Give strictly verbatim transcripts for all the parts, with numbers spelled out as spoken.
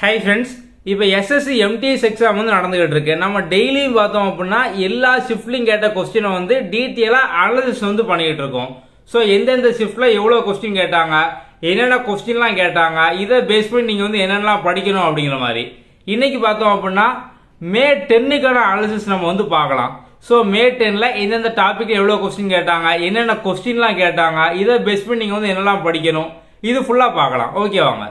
Hi friends, இப்போ S S C M T S exam வந்து நடந்துகிட்டு இருக்கு. நம்ம டெய்லி பார்த்தோம் அப்படினா எல்லா ஷிஃப்ட்லயும் கேட்ட क्वेश्चन வந்து டீடைலா அனலைசிஸ் வந்து பண்ணிட்டு இருக்கோம். சோ எந்தெந்த ஷிஃப்ட்ல எவ்வளவு क्वेश्चन கேட்டாங்க, என்னென்ன क्वेश्चनலாம் கேட்டாங்க, இத பேஸ் பண்ணி நீங்க வந்து என்னென்னலாம் படிக்கணும் அப்படிங்கிற மாதிரி. இன்னைக்கு பார்த்தோம் அப்படினா மே பத்துக்கான அனலைசிஸ் நம்ம வந்து பார்க்கலாம். சோ மே பத்துல எந்தெந்த டாபிக் எவ்வளவு क्वेश्चन கேட்டாங்க, என்னென்ன क्वेश्चनலாம் கேட்டாங்க, இத பேஸ் பண்ணி நீங்க வந்து என்னெல்லாம் படிக்கணும், இது ஃபுல்லா பார்க்கலாம். ஓகே வாங்க.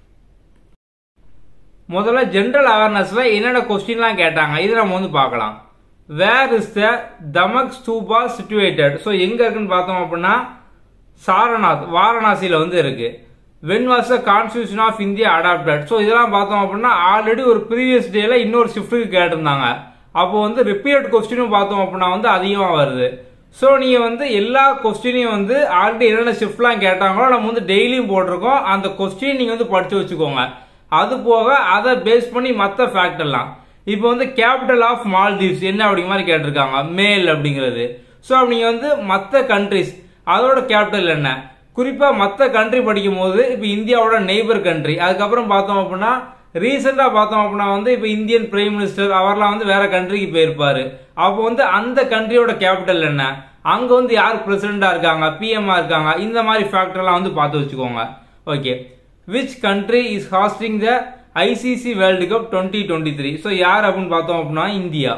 முதல்ல ஜெனரல் அவேர்னஸ்ல என்னென்ன क्वेश्चनலாம் கேட்டாங்க இது நம்ம வந்து பார்க்கலாம். Where is the Damak Stupa situated? So எங்க இருக்குன்னு பார்த்தோம் அப்படினா சாரநாத் வாரணாசில வந்து இருக்கு. When was the Constitution of India adopted? So இதெல்லாம் பார்த்தோம் அப்படினா ஆல்ரெடி ஒரு ப்ரீவியஸ் டேல இன்னொரு ஷிஃப்ட்க்கு கேட்டிருந்தாங்க. அப்போ வந்து ரிப்பீட்டட் क्वेश्चனும் பார்த்தோம் அப்படினா வந்து அதிகமா வருது. சோ நீங்க வந்து எல்லா क्वेश्चனையும் வந்து ஆல்ரெடி என்னென்ன ஷிஃப்ட்லாம் கேட்டாங்களோ நம்ம வந்து டெய்லியும் போட்டுருக்கோம். அந்த क्वेश्चन நீங்க வந்து படிச்சு வச்சுக்கோங்க. அது போக அதை பேஸ் பண்ணி மற்ற ஃபேக்டர்லாம் இப்போ வந்து கேபிட்டல் ஆஃப் மால்தீவ்ஸ் என்ன அப்படிங்கிற மாதிரி கேட்டிருக்காங்க, மேல் அப்படிங்கிறது. ஸோ அப்படிங்க வந்து மற்ற கண்ட்ரிஸ் அதோட கேபிட்டல் என்ன, குறிப்பா மற்ற கண்ட்ரி படிக்கும் போது இப்போ இந்தியாவோட நெய்பர் கண்ட்ரி, அதுக்கப்புறம் பார்த்தோம் அப்படின்னா ரீசெண்டா பார்த்தோம் அப்படின்னா வந்து இப்போ இந்தியன் பிரைம் மினிஸ்டர் அவர்லாம் வந்து வேற கண்ட்ரிக்கு போயிருப்பாரு. அப்போ வந்து அந்த கண்ட்ரியோட கேபிட்டல் என்ன, அங்க வந்து யார் பிரசிடண்டா இருக்காங்க, பிஎம்ஆ இருக்காங்க, இந்த மாதிரி ஃபேக்டர்லாம் வந்து பார்த்து வச்சுக்கோங்க. Okay. Which country is hosting the I C C World Cup twenty twenty-three? So யார் அப்படின்னு பார்த்தோம் அப்படின்னா இந்தியா.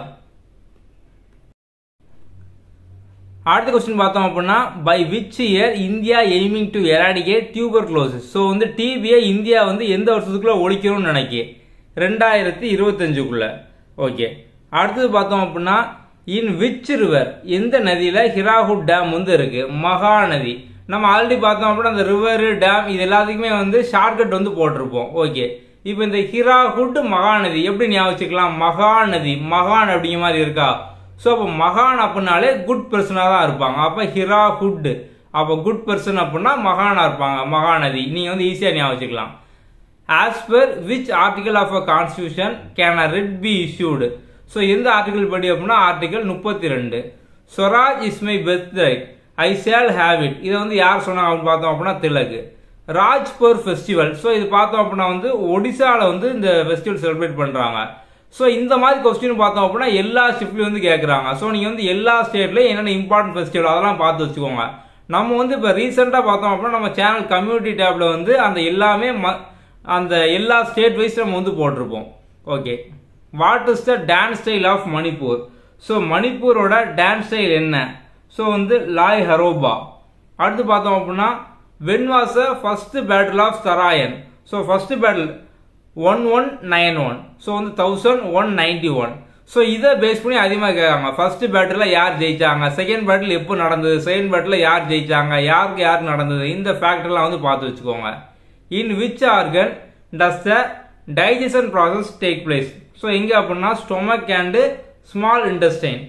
அடுத்த क्वेश्चन பார்த்தோம் அப்படின்னா by which year India aiming to eradicate tuberculosis? So வந்து டிபியை இந்தியா வந்து எந்த வருஷத்துக்குள்ள ஒழிக்கணும்னு நினைக்கி ரெண்டாயிரத்தி இருபத்தஞ்சுக்குள்ள. ஓகே. அடுத்தது பார்த்தோம் அப்படின்னா in which river எந்த நதியில ஹிராகுட் டேம் வந்து இருக்கு, மகாநதி. நம்ம ஆல்ரெடி பார்த்தோம் அப்படின்னா அந்த ரிவர் டேம் இது எல்லாத்துக்குமே வந்து ஷார்ட்கட் வந்து போட்டிருப்போம். ஓகே. இப்போ இந்த ஹிராகுட் மகாநதி எப்படி ஞாபகம் வச்சுக்கலாம், மகாநதி மகான் அப்படிங்கிற மாதிரி இருக்கா. ஸோ அப்போ மகான் அப்படின்னாலே குட் பர்சனா தான் இருப்பாங்க. அப்போ ஹிராகுட் அப்போ குட் பர்சன் அப்படின்னா மகானா இருப்பாங்க, மகாநதி. நீங்க வந்து ஈஸியா ஞாபகம் வச்சுக்கலாம். As per which article of a constitution can a writ be issued? So எந்த ஆர்டிகல் படி அப்படின்னா ஆர்டிகல் முப்பத்தி ரெண்டு. Swaraj is my birth right, I shall have it. இதை வந்து யார் சொன்னாங்க அப்படின்னு பார்த்தோம் அப்படின்னா திலக். ராஜ்பூர் ஃபெஸ்டிவல். ஸோ இது பார்த்தோம் அப்படின்னா வந்து ஒடிசால வந்து இந்த ஃபெஸ்டிவல் செலிப்ரேட் பண்றாங்க. ஸோ இந்த மாதிரி கொஸ்டின் பார்த்தோம் அப்படின்னா எல்லா ஷிஃப்ட்லயும் வந்து கேட்கறாங்க. ஸோ நீங்க வந்து எல்லா ஸ்டேட்லயும் என்னென்ன இம்பார்ட்டன்ட் ஃபெஸ்டிவல் அதெல்லாம் பார்த்து வச்சுக்கோங்க. நம்ம வந்து இப்போ ரீசெண்டா பார்த்தோம் அப்படின்னா நம்ம சேனல் கம்யூனிட்டி டேப்ல வந்து அந்த எல்லாமே அந்த எல்லா ஸ்டேட் வைஸ் நம்ம வந்து போட்டிருப்போம். Okay. What is the dance style of Manipur? So மணிப்பூரோட டான்ஸ் ஸ்டைல் என்ன? ஸோ வந்து லாய் ஹரோபா. அடுத்து பார்த்தோம் அப்படின்னா when was the first battle of Tarain? So first battle one one nine one so வந்து thousand one ninety one. So இதை பேஸ் பண்ணி அதிகமாக கேட்காங்க. ஃபர்ஸ்ட் பேட்டில் யார் ஜெயிச்சாங்க, செகண்ட் பேட்டில் எப்போ நடந்தது, செகண்ட் பேட்டில் யார் ஜெயிச்சாங்க, யாருக்கு யார் நடந்தது, இந்த ஃபேக்டர்லாம் வந்து பார்த்து வச்சுக்கோங்க. In which organ does the digestion process take place? So எங்க அப்படின்னா ஸ்டொமக் அண்ட் ஸ்மால் இன்டெஸ்டைன்.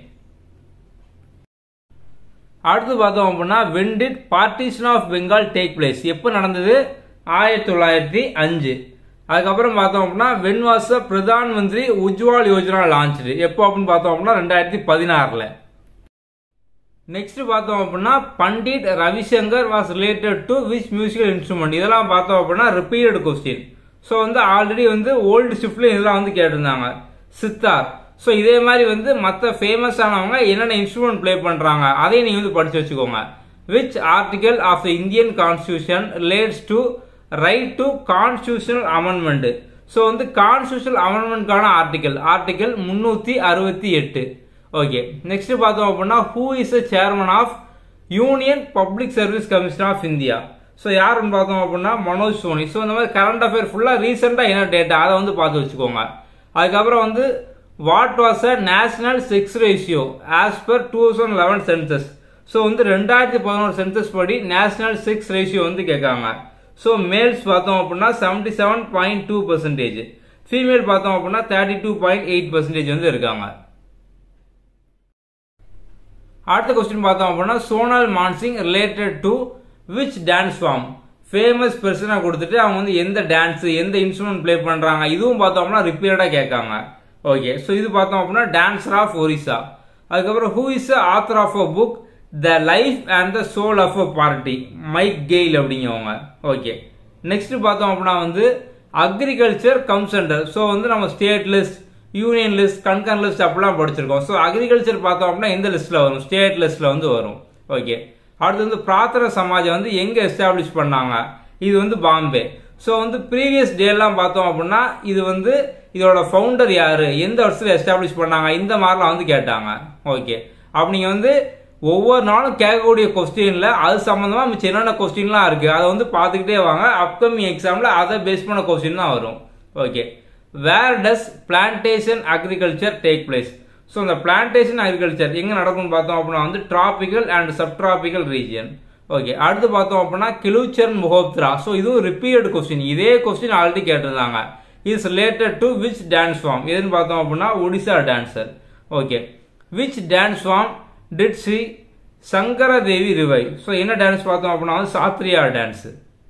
அடுத்து பார்த்தோம் அப்படின்னா when did partition of Bengal take place? எப்போ நடந்தது, ஆயிரத்தி தொள்ளாயிரத்தி அஞ்சு. அதுக்கப்புறம் பார்த்தோம் அப்படின்னா when was the Pradhan Mantri Ujjwal Yojana launched? எப்போ அப்படின்னு பார்த்தோம் அப்படின்னா ரெண்டாயிரத்தி பதினாறுல. நெக்ஸ்ட் பார்த்தோம் அப்படின்னா Pandit Ravi Shankar was related to which musical instrument? இதெல்லாம் பார்த்தோம் அப்படின்னா ரிப்பீட்டட் கொஸ்டின். ஸோ வந்து ஆல்ரெடி வந்து ஓல்டு ஷிஃப்ட்ல இதெல்லாம் வந்து கேட்டிருந்தாங்க, சித்தார். ஸோ இதே மாதிரி வந்து மற்ற ஃபேமஸ் ஆனவங்க என்னென்ன இன்ஸ்ட்ருமெண்ட் பிளே பண்றாங்க அதையும் நீங்க வந்து படிச்சு வச்சுக்கோங்க. Which article of the Indian constitution relates to right to constitutional amendment? So வந்து கான்ஸ்டிடியூஷனல் அமெண்ட்மெண்ட்கான ஆர்டிகல் ஆர்டிகல் முன்னூத்தி அறுபத்தி எட்டு. ஓகே. நெக்ஸ்ட் பார்த்தோம் அப்படின்னா who is the chairman of union public service commission of India? So யாருன்னு பார்த்தோம் அப்படின்னா மனோஜ் சோனி. ஸோ இந்த மாதிரி கரண்ட் அஃபேர் ஃபுல்லா ரீசெண்டா என்ன டேட்டா அதை வந்து பார்த்து வச்சுக்கோங்க. அதுக்கப்புறம் வந்து What was a national sex ratio as per twenty eleven census? So வந்து ரெண்டாயிரத்தி பதினொன்று சென்சஸ் படி நேஷனல் செக்ஸ் ரேஷியோ வந்து கேட்காங்க. ஸோ மேல்ஸ் பார்த்தோம் அப்படின்னா seventy seven point two percentage, female பார்த்தோம் அப்படின்னா thirty two point eight percentage வந்து இருக்காங்க. அடுத்த கொஸ்டின் பார்த்தோம் அப்படின்னா Sonal Mansingh related to which dance form? Famous பர்சனா கொடுத்துட்டு அவங்க வந்து எந்த டான்ஸ் எந்த இன்ஸ்ட்ருமெண்ட் பிளே பண்றாங்க இதுவும் பார்த்தோம் அப்படின்னா ரிப்பீட்டடா கேட்காங்க. ஓகே. ஸோ இது பார்த்தோம் அப்படின்னா டான்சர் ஆஃப் ஒரிசா. அதுக்கப்புறம் who is the author of a book the life and the soul of a party? Mike Gayle அப்படிங்கவங்க. ஓகே. நெக்ஸ்ட் பார்த்தோம் அப்படின்னா வந்து அக்ரிகல்ச்சர் கம்ஸ் அண்டர். ஸோ வந்து நம்ம state list, union list, concurrent list அப்படிலாம் படிச்சிருக்கோம். So agriculture பார்த்தோம் அப்படின்னா எந்த லிஸ்ட்ல வரும்? ஸ்டேட் லிஸ்ட்ல வந்து வரும். ஓகே. அடுத்து வந்து பிரார்த்தனா சமாஜம் வந்து எங்க எஸ்டாப்ளிஷ் பண்ணாங்க? இது வந்து பாம்பே. ஸோ வந்து ப்ரீவியஸ் டே எல்லாம் பார்த்தோம் அப்படின்னா இது வந்து இதோட ஃபவுண்டர் யாரு, எந்த வருஷத்துல எஸ்டாப்ளிஷ் பண்ணாங்க, இந்த மாதிரிலாம் வந்து கேட்டாங்க. ஓகே. அப்ப நீங்க வந்து ஒவ்வொரு நாளும் கேட்கக்கூடிய கொஸ்டின்ல அது சம்பந்தமா மிச்சம் என்னென்ன கொஸ்டின்லாம் இருக்கு அதை வந்து பார்த்துக்கிட்டே வாங்க. அப்கமிங் எக்ஸாம்ல அதை பேஸ் பண்ண கொஸ்டின் தான் வரும். Okay. Where does plantation agriculture take place? So இந்த பிளான்டேஷன் அக்ரிகல்ச்சர் எங்க நடக்கும்னு பார்த்தோம் அப்படின்னா வந்து tropical and subtropical region. Okay. அடுத்து பார்த்தோம் அப்படின்னா கிலுச்சர் முகோத்ரா. ஸோ இதுவும் ரிப்பீட்டட் கொஸ்டின். இதே கொஸ்டின் ஆல்ரெடி கேட்டிருந்தாங்க. Is related to which dance form? எதுன்னு பார்த்தோம் அப்படின்னா Odisha dancer. Okay. Which dance form did Shri Sankara Devi revive? So என்ன டான்ஸ் பார்த்தோம் அப்படின்னா வந்து சாத்ரியா டான்ஸ்.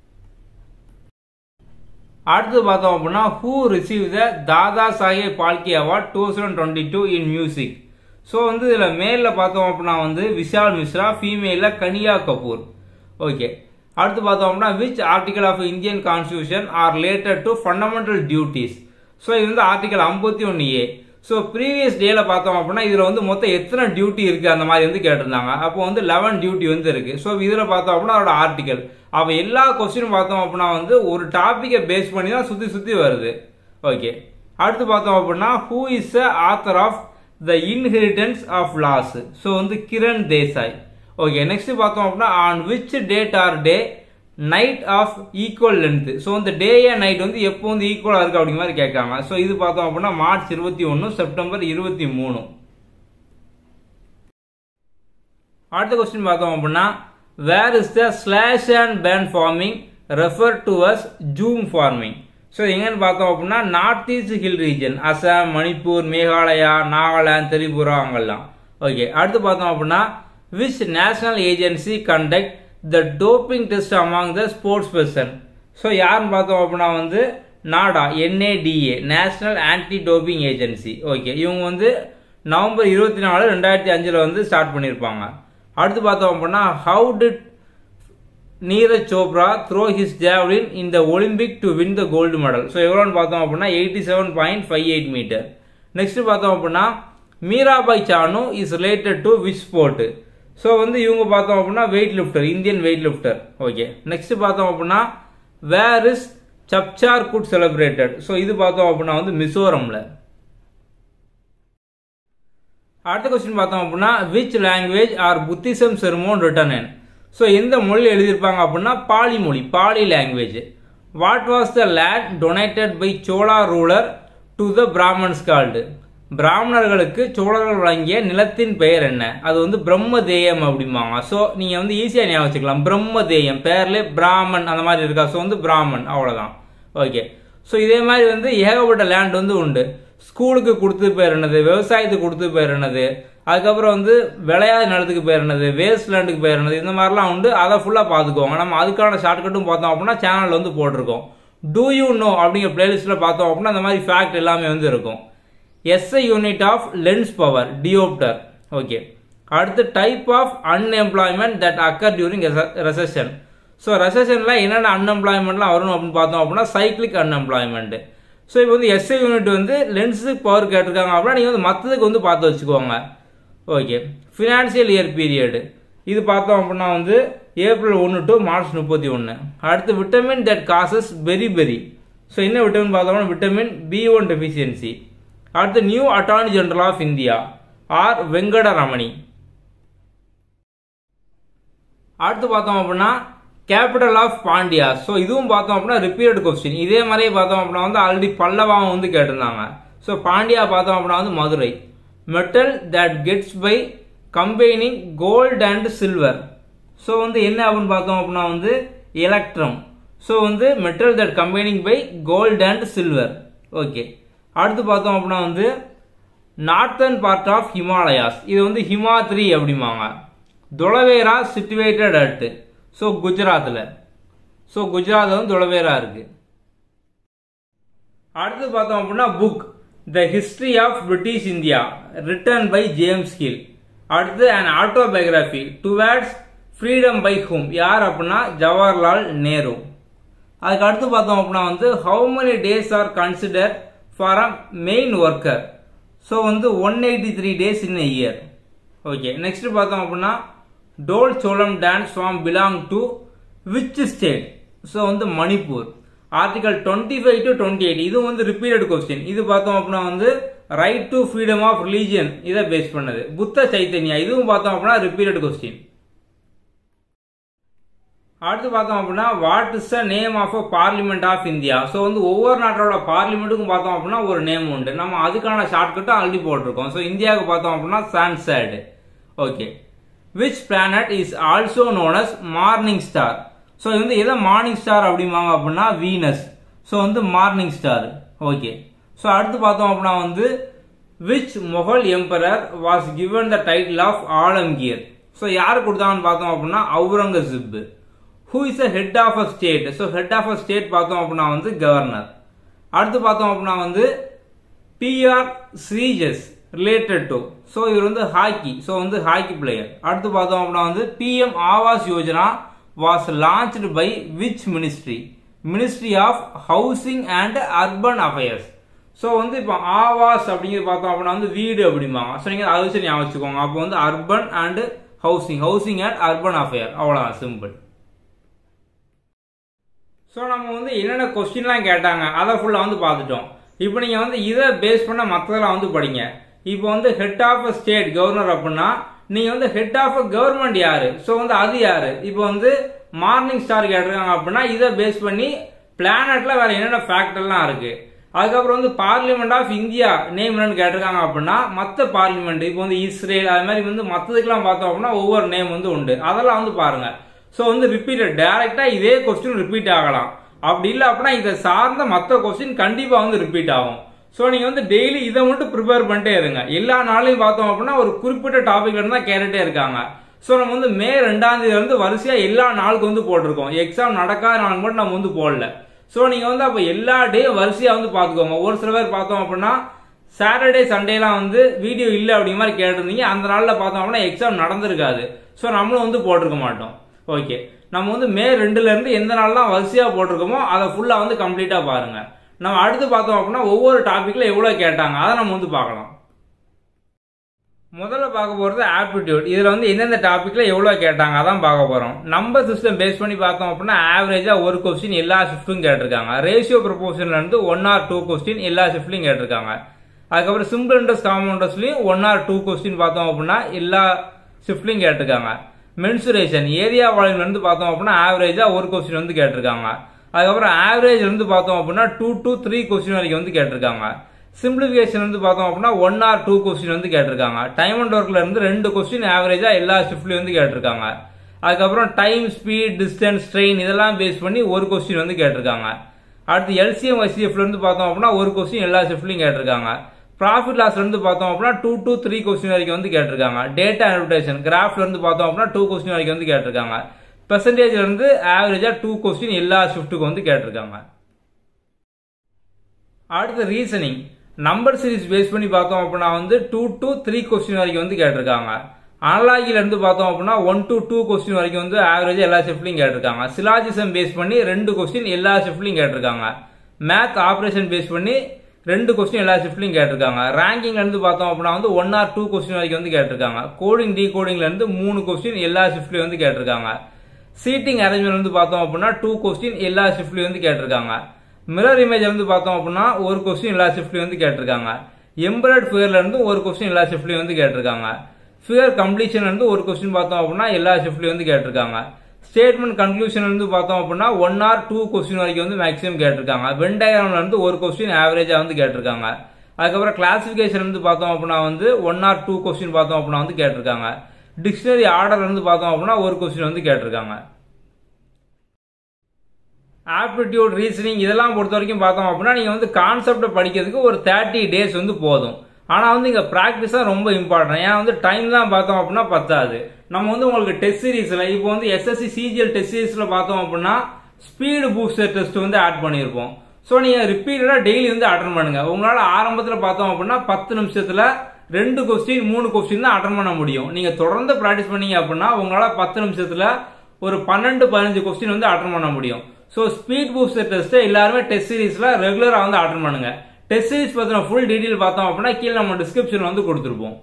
அடுத்து பார்த்தோம் அப்படின்னா who receive the Dada Saheb Phalke award two thousand twenty two in music? So வந்து இதில் மேலில் பார்த்தோம் அப்படின்னா வந்து விஷால் மிஸ்ரா, ஃபீமேலில் கனியா கபூர். ஓகே. அடுத்து பார்த்தோம் அப்படின்னா which article of Indian constitution are related to fundamental duties? So இது வந்து ஆர்டிகல் ஐம்பத்தி ஒன்று ஏ. ஸோ ப்ரீவியஸ் டேல பார்த்தோம் அப்படின்னா இதில் வந்து மொத்தம் எத்தனை டியூட்டி இருக்கு அந்த மாதிரி வந்து கேட்டிருந்தாங்க. அப்போ வந்து லெவன் டியூட்டி வந்து இருக்கு. ஸோ இதில் பார்த்தோம் அப்படின்னா அதோட ஆர்டிகல். அப்போ எல்லா கொஸ்டினும் பார்த்தோம் அப்படின்னா வந்து ஒரு டாபிக்கை பேஸ் பண்ணி தான் சுற்றி சுற்றி வருது. ஓகே. அடுத்து பார்த்தோம் அப்படின்னா who is the author of the inheritance of loss? So வந்து கிரண் தேசாய். ஓகே. நெக்ஸ்ட் பார்த்தோம் அப்படின்னா on which date are day night of equal length? So இந்த டே அண்ட் நைட் வந்து எப்போ வந்து ஈக்குவலா இருக்கு அப்படிங்கிற மாதிரி கேட்காங்க. ஸோ இது பார்த்தோம் அப்படின்னா மார்ச் இருபத்தி ஒன்று, செப்டம்பர் இருபத்தி மூணு. அடுத்த கொஸ்டின் பார்த்தோம் அப்படின்னா where is the slash and burn farming refer to as jhum farming? So எங்கன்னு பார்த்தோம் அப்படின்னா north east hill region, Assam, Manipur, Meghalaya, Nagaland, Tripura அங்கெல்லாம். ஓகே. அடுத்து பார்த்தோம் அப்படின்னா which national agency conduct the doping test among the sports person? So யாருன்னு பார்த்தோம் அப்படின்னா வந்து NADA, NADA, national anti doping agency. Okay. இவங்க வந்து நவம்பர் இருபத்தி நாலு ரெண்டாயிரத்தி அஞ்சுல வந்து ஸ்டார்ட் பண்ணியிருப்பாங்க. அடுத்து பார்த்தோம் அப்படின்னா how did Neeraj Chopra throw his javelin in the Olympic to win the gold medal? So எவ்வளோன்னு பார்த்தோம் அப்படின்னா eighty seven point five eight metre. Next பார்த்தோம் அப்படின்னா Mirabai Chanu is related to which sport? So வந்து இவங்க பார்த்தோம் அப்படின்னா weight lifter, Indian weight lifter. Okay. Next பார்த்தோம் அப்படின்னா where is Chapchar Kut celebrated? So இது பார்த்தோம் அப்படின்னா வந்து மிசோரம்ல. அடுத்த கொஸ்டின் பார்த்தோம் அப்படின்னா which language are Buddhism sermon written in? So எந்த மொழியில் எழுதியிருப்பாங்க அப்படின்னா பாலி மொழி, Pali language. What was the land donated by Chola ruler to the Brahmans called? பிராமணர்களுக்கு சோழர்கள் வழங்கிய நிலத்தின் பெயர் என்ன? அது வந்து பிரம்மதேயம் அப்படிம்பாங்க. ஸோ நீங்க வந்து ஈஸியா ஞாபகம் வச்சுக்கலாம். பிரம்மதேயம் பேர்ல பிராமன் அந்த மாதிரி இருக்கா. ஸோ வந்து பிராமன் அவ்வளவுதான். ஓகே. ஸோ இதே மாதிரி வந்து ஏகப்பட்ட லேண்ட் வந்து உண்டு. ஸ்கூலுக்கு கொடுத்து பேர் என்னது, விவசாயத்துக்கு கொடுத்து பேர் என்னது, அதுக்கப்புறம் வந்து விளையாத நிலத்துக்கு பேர் என்னது, வேஸ்ட் லேண்டுக்கு பேர் என்னது, இந்த மாதிரிலாம் உண்டு. அதை ஃபுல்லா பார்த்துக்கோங்க. நம்ம அதுக்கான ஷார்ட்கட்டும் பார்த்தோம் அப்படின்னா சேனல் வந்து போட்டிருக்கோம். டூ யூ நோ அப்படிங்கிற பிளேலிஸ்ட்ல பார்த்தோம் அப்படின்னா அந்த மாதிரி ஃபேக்ட் எல்லாமே வந்து இருக்கும். SI unit of lens power dioptre. Okay. அடுத்து type of unemployment that occur during recession. So ரெசெஷன்ல என்னென்ன அன்எம்ப்ளாய்மெண்ட்லாம் வரும் அப்படின்னு பார்த்தோம் அப்படின்னா சைக்ளிக் அன்எம்ப்ளாய்மெண்ட். ஸோ இப்போ வந்து எஸ்ஐ யூனிட் வந்து லென்ஸுக்கு பவர் கேட்டிருக்காங்க அப்படின்னா நீங்கள் வந்து மற்றதுக்கு வந்து பார்த்து வச்சுக்கோங்க. ஓகே. ஃபினான்சியல் இயர் பீரியடு இது பார்த்தோம் அப்படின்னா வந்து ஏப்ரல் ஒன்று டு மார்ச் முப்பத்தி ஒன்று. அடுத்து vitamin that causes beriberi. So என்ன விட்டமின் பார்த்தோம்னா விட்டமின் பி ஒன் டெஃபிஷியன்சி. அடுத்து new attorney general of India R Venkata Ramani. அடுத்து பார்த்தோம் அப்படின்னா கேபிட்டல் ஆஃப் பாண்டியா. ஸோ இதுவும் பார்த்தோம் அப்படின்னா ரிப்பீட்டட் கொஸ்டின். இதே மாதிரியே பார்த்தோம் அப்படின்னா வந்து ஆல்ரெடி பல்லவாவும் வந்து கேட்டிருந்தாங்க. ஸோ பாண்டியா பார்த்தோம் அப்படின்னா வந்து Madurai. Metal that gets by combining gold and silver. So வந்து என்ன அப்படின்னு பார்த்தோம் அப்படின்னா வந்து எலக்ட்ரம். ஸோ வந்து metal that combining by gold and silver. Okay. அடுத்து பார்த்தோம் அப்படின்னா வந்து நார்த்தன் பார்ட் ஆஃப் ஹிமாலயாஸ். இது வந்து ஹிமாத்ரி அப்படிம்பாங்க. Dholavira situated at. ஸோ குஜராத்தில். ஸோ குஜராத் வந்து தொலவேரா இருக்கு. அடுத்து பார்த்தோம் அப்படின்னா book the history of British India written by James Hill. அடுத்து and autobiography towards freedom by whom. யார் அப்படின்னா ஜவஹர்லால் நேரு. அதுக்கு அடுத்து பார்த்தோம் அப்படின்னா வந்து how many days are consider for a main worker. So வந்து one eighty three days in a year. Okay, next பார்த்தோம் அப்படின்னா Dhol Cholam dance form belong to which state. So வந்து Manipur. Article twenty five to twenty eight இது வந்து repeated question. இது பார்த்தோம் அப்படின்னா வந்து right to freedom of religion இதை பேஸ் பண்ணது. புத்த சைத்தன்யா இதுவும் பார்த்தோம் அப்படின்னா ரிப்பீட்டட் கொஸ்டின். அடுத்து பார்த்தோம் அப்படின்னா what is the name of a parliament of India. So வந்து ஒவ்வொரு நாட்டோட பார்லிமெண்ட்டுக்கும் பார்த்தோம் அப்படின்னா ஒரு நேம் உண்டு. நம்ம அதுக்கான ஷார்ட்கட்டும் ஆல்ரெடி போட்டிருக்கோம். ஸோ இந்தியாவுக்கு பார்த்தோம் அப்படின்னா Sansad. Okay, which planet is also known as morning star. So இது வந்து எதை மார்னிங் ஸ்டார் அப்படிம்பாங்க அப்படின்னா வீனஸ். ஸோ வந்து மார்னிங் ஸ்டார். ஓகே, ஸோ அடுத்து பார்த்தோம் அப்படின்னா வந்து which Mughal emperor was given the title of Alamgir. So யார் கொடுத்தாங்கன்னு பார்த்தோம் அப்படின்னா Aurangzeb. Who is the head of a state. So head of a state பார்த்தோம் அப்படின்னா வந்து கவர்னர். அடுத்து பார்த்தோம் அப்படின்னா வந்து பிஆர் ஸ்ரீஜஸ் ரிலேட்டட் டு. ஸோ இவர் வந்து ஹாக்கி. ஸோ வந்து ஹாக்கி பிளேயர். அடுத்து பார்த்தோம் அப்படின்னா வந்து PM Awas Yojana was launched by which ministry? Ministry of Housing and Urban Affairs. So வந்து இப்போ ஆவாஸ் அப்படிங்கிறது பார்த்தோம் அப்படின்னா வந்து வீடு அப்படிம்பாங்க. ஸோ நீங்கள் அதை வச்சு ஞாபகம் வச்சுக்கோங்க. அப்போ வந்து urban and housing housing and urban affair அவ்வளோதான், சிம்பிள். ஸோ நம்ம வந்து என்னென்ன கொஸ்டின்லாம் கேட்டாங்க அதை ஃபுல்லாக வந்து பார்த்துட்டோம். இப்போ நீங்கள் வந்து இதை பேஸ் பண்ண மற்றதெல்லாம் வந்து படிங்க. இப்போ வந்து head of a state governor அப்படின்னா நீங்க வந்து ஹெட் ஆஃப் அ கவர்மெண்ட் யாரு. ஸோ வந்து அது யாரு. இப்போ வந்து மார்னிங் ஸ்டார் கேட்டிருக்காங்க அப்படின்னா இதை பேஸ் பண்ணி பிளானட்ல வேற என்னென்ன ஃபேக்டர்லாம் இருக்கு. அதுக்கப்புறம் வந்து பார்லிமெண்ட் ஆஃப் இந்தியா நேம் என்னன்னு கேட்டிருக்காங்க அப்படின்னா மற்ற பார்லிமெண்ட் இப்போ வந்து இஸ்ரேல் அது மாதிரி வந்து மற்றதுக்கெல்லாம் பார்த்தோம் அப்படின்னா ஒவ்வொரு நேம் வந்து உண்டு. அதெல்லாம் வந்து பாருங்க. ஸோ வந்து ரிப்பீட்டட் டைரக்டா இதே கொஸ்டின் ரிப்பீட் ஆகலாம். அப்படி இல்லை அப்படின்னா இதை சார்ந்த மற்ற கொஸ்டின் கண்டிப்பா வந்து ரிப்பீட் ஆகும். ஸோ நீங்க வந்து டெய்லி இதை மட்டும் ப்ரிப்பேர் பண்ணிட்டே இருங்க. எல்லா நாளையும் பார்த்தோம் அப்படின்னா ஒரு குறிப்பிட்ட டாபிக்ல இருந்து தான் கேட்டுட்டே இருக்காங்க. ஸோ நம்ம வந்து மே ரெண்டாம் தேதியில இருந்து வரிசையா எல்லா நாளுக்கு வந்து போட்டிருக்கோம். எக்ஸாம் நடக்காத நாள் மட்டும் நம்ம வந்து போடல. ஸோ நீங்க வந்து அப்போ எல்லா டே வரிசையா வந்து பார்த்துக்கோங்க. ஒரு சில பேர் பார்த்தோம் அப்படின்னா சாட்டர்டே சண்டேலாம் வந்து வீடியோ இல்லை அப்படிங்கிற மாதிரி கேட்டிருந்தீங்க. அந்த நாளில் பார்த்தோம் அப்படின்னா எக்ஸாம் நடந்திருக்காது. ஸோ நம்மளும் வந்து போட்டிருக்க மாட்டோம். ஓகே, நம்ம வந்து மே ரெண்டுல இருந்து எந்த நாள்லாம் வரிசையா போட்டிருக்கோமோ அதை ஃபுல்லா வந்து கம்ப்ளீட்டா பாருங்க. நம்ம அடுத்து பார்த்தோம் அப்படின்னா ஒவ்வொரு டாபிக்ல எவ்வளவு கேட்டாங்க அதை நம்ம வந்து பார்க்கலாம். முதல்ல பார்க்க போறது ஆப்டிடியூட். இதுல வந்து எந்தெந்த டாபிக்ல எவ்வளவு கேட்டாங்க அதான் பார்க்க போறோம். நம்பர் சிஸ்டம் பேஸ் பண்ணி பார்த்தோம் அப்படின்னா ஆவரேஜா ஒரு கொஸ்டின் எல்லா ஷிஃப்ட்டும் கேட்டிருக்காங்க. ரேஷியோ ப்ரொபோர்ஷன்ல இருந்து ஒன் ஆர் டூ கொஸ்டின் எல்லா ஷிஃப்ட்லயும் கேட்டிருக்காங்க. அதுக்கப்புறம் சிம்பிள் இன்ட்ரெஸ்ட் காம்பவுண்டர்ஸ்லயும் ஒன் ஆர் டூ கொஸ்டின் பார்த்தோம் அப்படின்னா எல்லா ஷிஃப்ட்லயும் கேட்டிருக்காங்க. மென்சுரேஷன் ஏரியா வால்யூம்ல இருந்து பார்த்தோம் அப்படின்னா ஆவரேஜா ஒரு கொஸ்டின் வந்து கேட்டிருக்காங்க. அதுக்கப்புறம் ஆவரேஜ் இருந்து பார்த்தோம் அப்படின்னா டூ டு த்ரீ கொஸ்டின் வரைக்கும் வந்து கேட்டிருக்காங்க. சிம்பிளிஃபிகேஷன் வந்து பார்த்தோம் அப்படின்னா ஒன் ஆர் டூ கொஸ்டின் வந்து கேட்டிருக்காங்க. டைம் அண்ட் ஒர்க்ல இருந்து ரெண்டு கொஸ்டின் ஆவரேஜா எல்லா ஷிஃப்ட்லயும் வந்து கேட்டிருக்காங்க. அதுக்கப்புறம் டைம், ஸ்பீட், டிஸ்டன்ஸ், ட்ரெயின் இதெல்லாம் பேஸ் பண்ணி ஒரு கொஸ்டின் வந்து கேட்டிருக்காங்க. அடுத்து எல்சிஎம் ஐசிஎஃப்ல இருந்து பார்த்தோம் அப்படின்னா ஒரு கொஸ்டின் எல்லா ஷிஃப்ட்லயும் கேட்டிருக்காங்க. ப்ராஃபிட் லாஸ்ல இருந்து பார்த்தோம் அப்படின்னா டூ டு த்ரீ கொஸ்டின் வரைக்கும் வந்து கேட்டிருக்காங்க. டேட்டா அனோடேஷன் கிராஃப்ல இருந்து பார்த்தோம் அப்படின்னா டூ கொஸ்டின் வரைக்கும் வந்து கேட்டிருக்காங்க. பெர்சன்டேஜ்ல இருந்து ஆவரேஜா டூ கொஸ்டின் எல்லா ஷிஃப்ட்டுக்கும் வந்து கேட்டிருக்காங்க. அடுத்து ரீசனிங் நம்பர் சீரிஸ் பேஸ் பண்ணி பார்த்தோம் அப்படின்னா வந்து டூ டு த்ரீ கொஸ்டின் வரைக்கும் வந்து கேட்டிருக்காங்க. அனலாகில இருந்து பார்த்தோம் அப்படின்னா ஒன் டு டூ கொஸ்டின் வரைக்கும் வந்து ஆவரேஜா எல்லா ஷிஃப்ட்லயும் கேட்டிருக்காங்க. சிலாஜிசம் பேஸ் பண்ணி ரெண்டு கொஸ்டின் எல்லா ஷிஃப்ட்லயும் கேட்டிருக்காங்க. மேத் ஆபரேஷன் பேஸ் பண்ணி ரெண்டு கொஸ்டின் எல்லா ஷிஃப்ட்லயும் கேட்டிருக்காங்க. ரேங்கிங்ல இருந்து பார்த்தோம் அப்படின்னா வந்து ஒன் ஆர் டூ கொஸ்டின் வரைக்கும் வந்து கேட்டிருக்காங்க. கோடிங் டி கோடிங்ல இருந்து மூணு கொஸ்டின் எல்லா ஷிஃப்ட்லயும் வந்து கேட்டிருக்காங்க. சீட்டிங் அரேஞ்ச்மெண்ட் வந்து பார்த்தோம் அப்படின்னா டூ கொஸ்டின் எல்லா ஷிஃப்ட்லயும் வந்து கேட்டிருக்காங்க. மிரர் இமேஜ் வந்து பார்த்தோம் அப்படின்னா ஒரு கொஸ்டின் எல்லா ஷிஃப்ட்லயும் வந்து கேட்டிருக்காங்க. எம்பரட் ஃபிகர்ல இருந்து ஒரு கொஸ்டின் எல்லா ஷிஃப்ட்லயும் வந்து கேட்டிருக்காங்க. ஃபிகர் கம்ப்ளீஷன்ல இருந்து ஒரு கொஸ்டின் பார்த்தோம் அப்படின்னா எல்லா ஷிஃப்ட்லயும் வந்து கேட்டிருக்காங்க. ஸ்டேட்மெண்ட் கன்க்ளூஷன் இருந்து பார்த்தோம் அப்படின்னா ஒன் ஆர் டூ கொஸ்டின் வரைக்கும் வந்து மேக்ஸிமம் கேட்டிருக்காங்க. வென் டயக்ராம்ல இருந்து ஒரு கொஸ்டின் ஆவரேஜா வந்து கேட்டிருக்காங்க. அதுக்கப்புறம் கிளாசிபிகேஷன் இருந்து பார்த்தோம் அப்படின்னா வந்து ஒன் ஆர் டூ கொஸ்டின் பார்த்தோம் அப்படின்னா வந்து கேட்டிருக்காங்க. டிக்ஷனரி ஆர்டர் இருந்து பார்த்தோம் அப்படின்னா ஒரு கொஸ்டின் வந்து கேட்டிருக்காங்க. ஆப்டிடியூட், ரீசனிங் இதெல்லாம் பொறுத்த வரைக்கும் பார்த்தோம் அப்படின்னா நீங்க வந்து கான்செப்டை படிக்கிறதுக்கு ஒரு தேர்ட்டி டேஸ் வந்து போதும். ஆனா வந்து இங்க பிராக்டிஸ் தான் ரொம்ப இம்பார்ட்டன்ட். ஏன்னா வந்து டைம் தான் பார்த்தோம் அப்படின்னா பத்தாது. நம்ம வந்து உங்களுக்கு டெஸ்ட் சீரீஸ்ல இப்போ வந்து எஸ்எஸ்சி சிஜிஎல் டெஸ்ட் சீரீஸ்ல பார்த்தோம் அப்படின்னா ஸ்பீடு பூஸ்டர் டெஸ்ட் வந்து ஆட் பண்ணியிருப்போம். ஸோ நீங்க ரிப்பீட்டடா டெய்லி வந்து அட்டன் பண்ணுங்க. உங்களால ஆரம்பத்துல பார்த்தோம் அப்படின்னா பத்து நிமிஷத்துல ரெண்டு கொஸ்டின் மூணு கொஸ்டின் தான் அட்டன் பண்ண முடியும். நீங்க தொடர்ந்து பிராக்டிஸ் பண்ணீங்க அப்படின்னா உங்களால பத்து நிமிஷத்துல ஒரு பன்னெண்டு பதினஞ்சு கொஸ்டின் வந்து அட்டன் பண்ண முடியும். ஸோ ஸ்பீட் பூஸ்டர் டெஸ்ட் எல்லாருமே டெஸ்ட் சீரிஸ்ல ரெகுலரா வந்து அட்டெண்ட் பண்ணுங்க. டெஸ்ட் சீரிஸ் பத்தின ஃபுல் டீடைல் பார்த்தோம் அப்படின்னா கீழே நம்ம டிஸ்கிரிப்ஷன்ல வந்து கொடுத்துருப்போம்.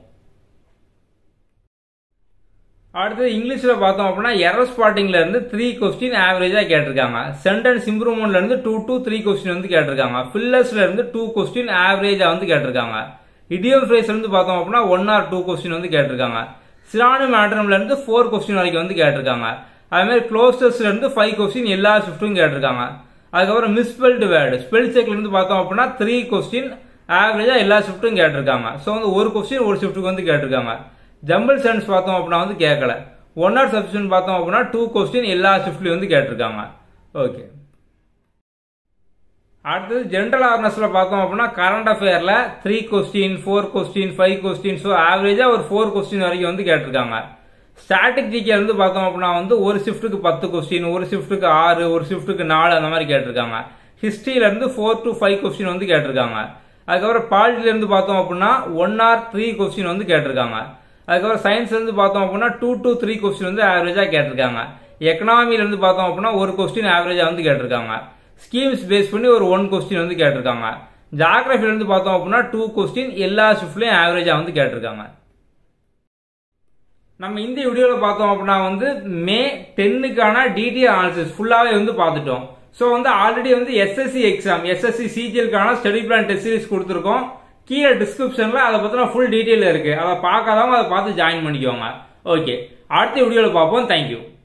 அடுத்தது இங்கிலீஷ்ல பார்த்தோம் அப்படின்னா எரர் ஸ்பாட்டிங்ல இருந்து த்ரீ கொஸ்டின் ஆவரேஜா கேட்டிருக்காங்க. சென்டென்ஸ் இம்ப்ரூவ்மெண்ட்ல இருந்து டூ டு த்ரீ கொஸ்டின் வந்து கேட்டிருக்காங்க. ஃபில்லர்ஸ்ல இருந்து டூ கொஸ்டின் ஆவரேஜா வந்து கேட்டிருக்காங்க. இடியம் ஃப்ரேஸ்ல இருந்து பார்த்தோம் அப்படின்னா ஒன் ஆர் டூ கொஸ்டின் வந்து கேட்டிருக்காங்க. சினானிம் ஆட்டம்ல இருந்து ஃபோர் கொஸ்டின் வரைக்கும் வந்து கேட்டிருக்காங்க. அதே மாதிரி க்ளோஸ்டர்ஸ்ல இருந்து ஃபைவ் கொஸ்டின் எல்லா ஷிஃப்ட்டும் கேட்டிருக்காங்க. அதுக்கப்புறம் மிஸ்பெல்டு வேர்டு ஸ்பெல் செக்ல இருந்து பார்த்தோம் அப்படின்னா த்ரீ கொஸ்டின் ஆவரேஜா எல்லா ஷிஃப்ட்டும் கேட்டிருக்காங்க. ஸோ வந்து ஒரு கொஸ்டின் ஒரு ஷிஃப்ட்டுக்கு வந்து கேட்டிருக்காங்க. ஜம்பிள் சென்ஸ் பார்த்தோம் அப்படின்னா வந்து கேட்கல. ஒன் ஆர் சப்ஸ்டியூஷன் பார்த்தோம் அப்படின்னா டூ கொஸ்டின் எல்லா ஷிஃப்ட்லயும் வந்து கேட்டிருக்காங்க. ஓகே. அடுத்தது ஜென்ரல் அவேர்னஸ்ல பார்த்தோம் அப்படின்னா கரண்ட் அஃபேர்ல three question four question five question so ஆவரேஜா ஒரு ஃபோர் கொஸ்டின் வரைக்கும் வந்து கேட்டிருக்காங்க. ஸ்டாட்டிக் ஜிகே வந்து பார்த்தோம் அப்படின்னா வந்து ஒரு ஷிஃப்ட்டுக்கு பத்து கொஸ்டின், ஒரு ஷிஃப்ட்டுக்கு ஆறு, ஒரு ஷிஃப்ட்டுக்கு நாலு அந்த மாதிரி கேட்டிருக்காங்க. ஹிஸ்டரியில இருந்து ஃபோர் டு ஃபைவ் கொஸ்டின் வந்து கேட்டிருக்காங்க. அதுக்கப்புறம் பாலிட்டில இருந்து பார்த்தோம் அப்படின்னா ஒன் ஆர் த்ரீ கொஸ்டின் வந்து கேட்டிருக்காங்க. அதுக்கப்புறம் சயின்ஸ்ல இருந்து பார்த்தோம் அப்படின்னா டூ டு த்ரீ கொஸ்டின் வந்து ஆவரேஜா கேட்டிருக்காங்க. எக்கனாமில இருந்து பார்த்தோம் அப்படின்னா ஒரு கொஸ்டின் ஆவரேஜா வந்து கேட்டிருக்காங்க. ஸ்கீம்ஸ் பேஸ் பண்ணி ஒரு ஒன் கொஸ்டின் வந்து கேட்டிருக்காங்க. ஜியோகிராஃபில இருந்து பார்த்தோம் அப்படின்னா டூ கொஸ்டின் எல்லா ஷிஃப்ட்லயும் ஆவரேஜா வந்து கேட்டிருக்காங்க. நம்ம இந்த வீடியோல பார்த்தோம் அப்படின்னா வந்து மே டென்னுக்கான டீடைல் அனாலிசிஸ் ஃபுல்லாவே வந்து பார்த்துட்டோம். ஸோ வந்து ஆல்ரெடி வந்து எஸ்எஸ்சி எக்ஸாம் எஸ்எஸ்சி சிஜிஎல்கான ஸ்டடி பிளான் டெஸ்ட் சீரிஸ் கொடுத்துருக்கோம். கீழே டிஸ்கிரிப்ஷன்ல அதை பத்தின ஃபுல் டீடைல் இருக்கு. அதை பார்க்காதவங்க அதை பார்த்து ஜாயின் பண்ணிக்கோங்க. ஓகே, அடுத்த வீடியோல பார்ப்போம். தேங்க்யூ.